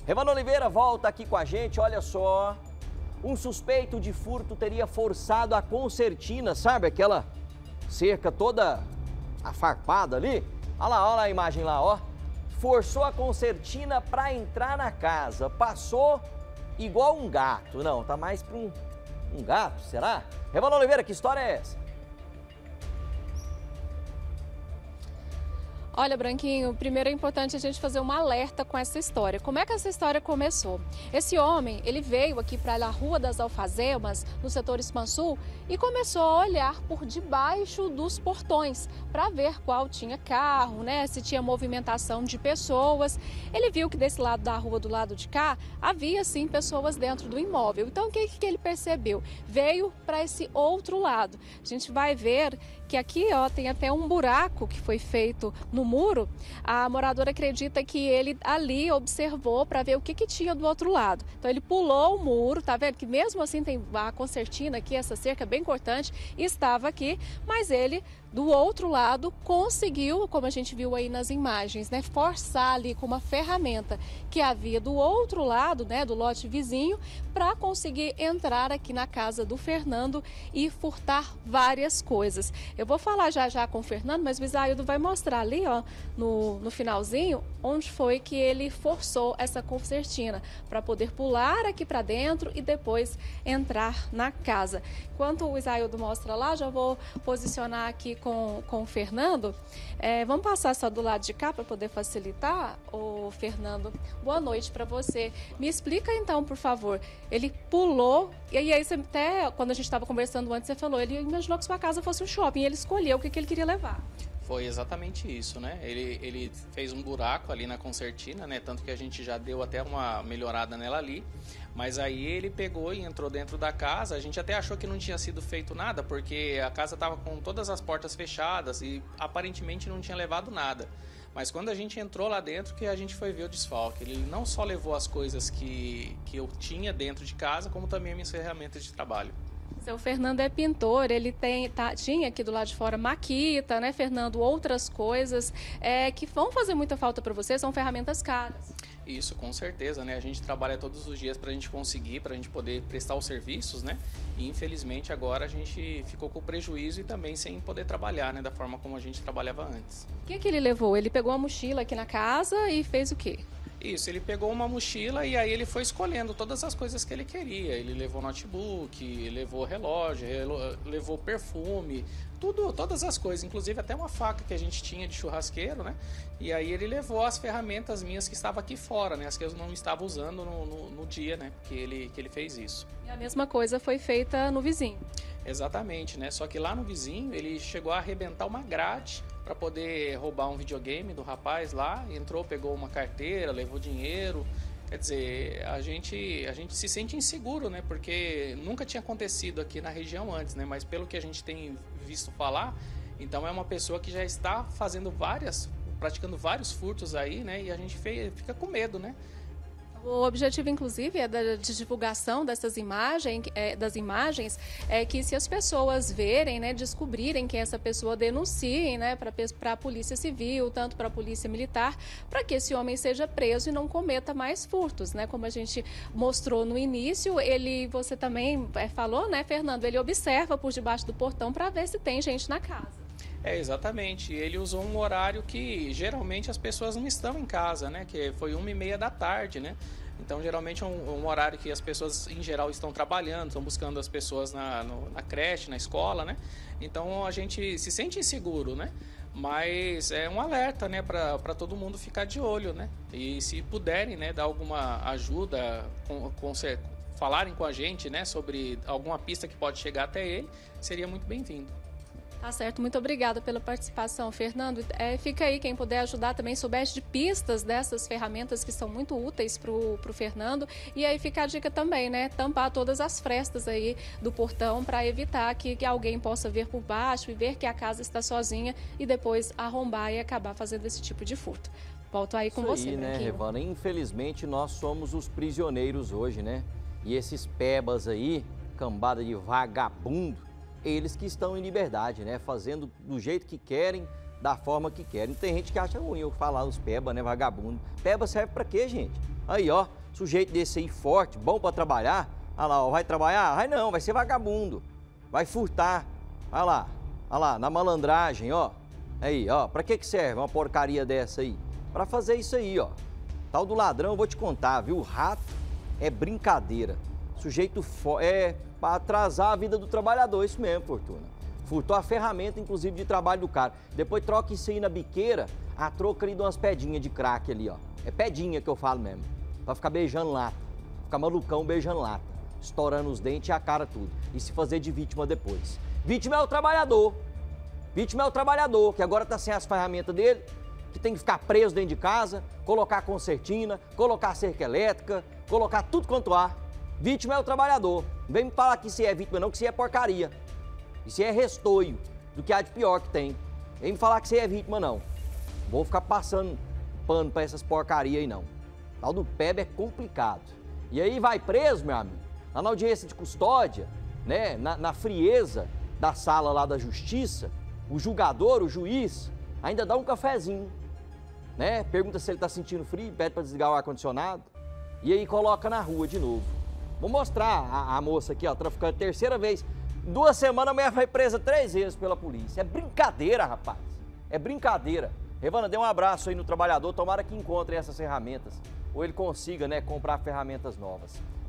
Revana Oliveira volta aqui com a gente, olha só. Um suspeito de furto teria forçado a concertina, sabe aquela cerca toda afarpada ali? Olha lá a imagem lá, ó. Forçou a concertina para entrar na casa, passou igual um gato. Não, tá mais para um gato, será? Revana Oliveira, que história é essa? Olha, Branquinho, primeiro é importante a gente fazer um alerta com essa história. Como é que essa história começou? Esse homem, ele veio aqui para a Rua das Alfazemas, no setor Expansul, e começou a olhar por debaixo dos portões para ver qual tinha carro, né? Se tinha movimentação de pessoas. Ele viu que desse lado da rua, do lado de cá, havia sim pessoas dentro do imóvel. Então, o que ele percebeu? Veio para esse outro lado. A gente vai ver que aqui, ó, tem até um buraco que foi feito no muro. A moradora acredita que ele ali observou para ver o que tinha do outro lado. Então ele pulou o muro, tá vendo que mesmo assim tem a concertina aqui, essa cerca bem cortante, estava aqui, mas ele do outro lado conseguiu, como a gente viu aí nas imagens, né, forçar ali com uma ferramenta que havia do outro lado, né, do lote vizinho, para conseguir entrar aqui na casa do Fernando e furtar várias coisas. Eu vou falar já com o Fernando, mas o Isaildo vai mostrar ali, ó, no finalzinho, onde foi que ele forçou essa concertina para poder pular aqui para dentro e depois entrar na casa. Enquanto o Isaildo mostra lá, já vou posicionar aqui com o Fernando. Vamos passar só do lado de cá para poder facilitar. Ô, Fernando, boa noite para você. Me explica então, por favor. Ele pulou, e aí você até, quando a gente estava conversando antes, você falou, ele imaginou que sua casa fosse um shopping, e ele escolheu o que ele queria levar. Foi exatamente isso, né? Ele fez um buraco ali na concertina, né? Tanto que a gente já deu até uma melhorada nela ali. Mas aí ele pegou e entrou dentro da casa. A gente até achou que não tinha sido feito nada, porque a casa estava com todas as portas fechadas e aparentemente não tinha levado nada. Mas quando a gente entrou lá dentro, que a gente foi ver o desfalque. Ele não só levou as coisas que eu tinha dentro de casa, como também as minhas ferramentas de trabalho. Seu Fernando é pintor, ele tinha aqui do lado de fora maquita, né, Fernando? Outras coisas que vão fazer muita falta para você, são ferramentas caras. Isso, com certeza, né? A gente trabalha todos os dias para a gente conseguir, para a gente poder prestar os serviços, né? E infelizmente agora a gente ficou com prejuízo e também sem poder trabalhar, né? Da forma como a gente trabalhava antes. O que ele levou? Ele pegou a mochila aqui na casa e fez o quê? Isso, ele pegou uma mochila e aí ele foi escolhendo todas as coisas que ele queria. Ele levou notebook, levou relógio, levou perfume, todas as coisas, inclusive até uma faca que a gente tinha de churrasqueiro, né? E aí ele levou as ferramentas minhas que estavam aqui fora, né? As que eu não estava usando no dia, né? Que ele fez isso. E a mesma coisa foi feita no vizinho. Exatamente, né? Só que lá no vizinho ele chegou a arrebentar uma grade para poder roubar um videogame do rapaz lá, entrou, pegou uma carteira, levou dinheiro. Quer dizer, a gente se sente inseguro, né? Porque nunca tinha acontecido aqui na região antes, né? Mas pelo que a gente tem visto falar, então é uma pessoa que já está praticando vários furtos aí, né? E a gente fica com medo, né? O objetivo, inclusive, de divulgação das imagens, é que se as pessoas verem, né, descobrirem que essa pessoa denunciem, né, para a Polícia Civil, tanto para a Polícia Militar, para que esse homem seja preso e não cometa mais furtos, né? Como a gente mostrou no início, você também falou, né, Fernando, ele observa por debaixo do portão para ver se tem gente na casa. Exatamente. Ele usou um horário que geralmente as pessoas não estão em casa, né? Que foi 1h30 da tarde, né? Então, geralmente é um horário que as pessoas, em geral, estão trabalhando, estão buscando as pessoas na creche, na escola, né? Então, a gente se sente inseguro, né? Mas é um alerta, né? Para todo mundo ficar de olho, né? E se puderem, né? Dar alguma ajuda, falarem com a gente, né? Sobre alguma pista que pode chegar até ele, seria muito bem-vindo. Tá certo, muito obrigada pela participação, Fernando. Fica aí, quem puder ajudar também, souber de pistas dessas ferramentas que são muito úteis pro Fernando. E aí fica a dica também, né? Tampar todas as frestas aí do portão para evitar que alguém possa ver por baixo e ver que a casa está sozinha e depois arrombar e acabar fazendo esse tipo de furto. Volto aí com você, né, Branquinho. Revana? Infelizmente, nós somos os prisioneiros hoje, né? E esses pebas aí, cambada de vagabundo, eles que estão em liberdade, né? Fazendo do jeito que querem, da forma que querem. Tem gente que acha ruim eu falar os peba, né? Vagabundo. Peba serve pra quê, gente? Aí, ó, sujeito desse aí forte, bom pra trabalhar. Olha lá, ó, vai trabalhar? Vai não, vai ser vagabundo. Vai furtar. Olha lá, na malandragem, ó. Aí, ó, pra que serve uma porcaria dessa aí? Pra fazer isso aí, ó. Tal do ladrão, eu vou te contar, viu? O rato é brincadeira. Sujeito é pra atrasar a vida do trabalhador, isso mesmo, Fortuna. Furtou a ferramenta, inclusive, de trabalho do cara. Depois troca isso aí na biqueira, a troca ali de umas pedinhas de crack ali, ó. É pedinha que eu falo mesmo. Pra ficar beijando lata. Ficar malucão beijando lata. Estourando os dentes e a cara tudo. E se fazer de vítima depois. Vítima é o trabalhador. Vítima é o trabalhador, que agora tá sem as ferramentas dele, que tem que ficar preso dentro de casa, colocar concertina, colocar cerca elétrica, colocar tudo quanto há. Vítima é o trabalhador. Não vem me falar que isso é vítima não, que isso é porcaria. Isso é restoio do que há de pior que tem. Vem me falar que você é vítima, não. Vou ficar passando pano pra essas porcarias aí, não. Tal do PEB é complicado. E aí vai preso, meu amigo, lá na audiência de custódia, né, na frieza da sala lá da justiça, o julgador, o juiz, ainda dá um cafezinho, né? Pergunta se ele tá sentindo frio, pede pra desligar o ar-condicionado e aí coloca na rua de novo. Vou mostrar a moça aqui, ó, traficante, terceira vez. Em 2 semanas a mulher foi presa 3 vezes pela polícia. É brincadeira, rapaz. É brincadeira. Revana, dê um abraço aí no trabalhador, tomara que encontre essas ferramentas. Ou ele consiga, né, comprar ferramentas novas.